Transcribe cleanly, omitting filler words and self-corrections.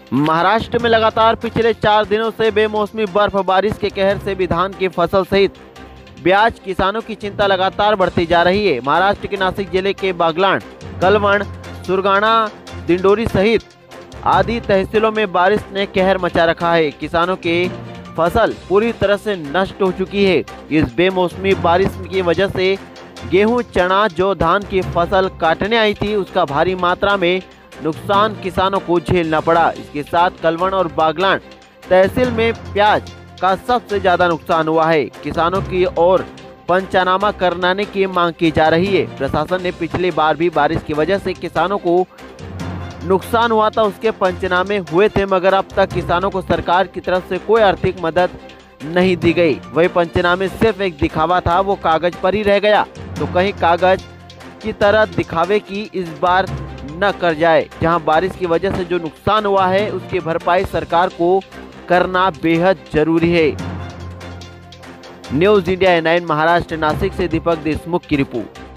महाराष्ट्र में लगातार पिछले 4 दिनों से बेमौसमी बर्फबारी के कहर से भी धान की फसल सहित ब्याज किसानों की चिंता लगातार बढ़ती जा रही है। महाराष्ट्र के नासिक जिले के बागलाण, कलवण, सुरगाणा, दिंडोरी सहित आदि तहसीलों में बारिश ने कहर मचा रखा है। किसानों की फसल पूरी तरह से नष्ट हो चुकी है। इस बेमौसमी बारिश की वजह से गेहूं, चना जो धान की फसल काटने आई थी उसका भारी मात्रा में नुकसान किसानों को झेलना पड़ा। इसके साथ कलवण और बागलाण तहसील में प्याज का सबसे ज्यादा नुकसान हुआ है। किसानों की ओर पंचनामा कराने की मांग की जा रही है। प्रशासन ने पिछली बार भी बारिश की वजह से किसानों को नुकसान हुआ था, उसके पंचनामे हुए थे, मगर अब तक किसानों को सरकार की तरफ से कोई आर्थिक मदद नहीं दी गई। वही पंचनामे सिर्फ एक दिखावा था, वो कागज पर ही रह गया। तो कहीं कागज की तरह दिखावे की इस बार न कर जाए। जहां बारिश की वजह से जो नुकसान हुआ है उसकी भरपाई सरकार को करना बेहद जरूरी है। न्यूज़ इंडिया 9 महाराष्ट्र नासिक से दीपक देशमुख की रिपोर्ट।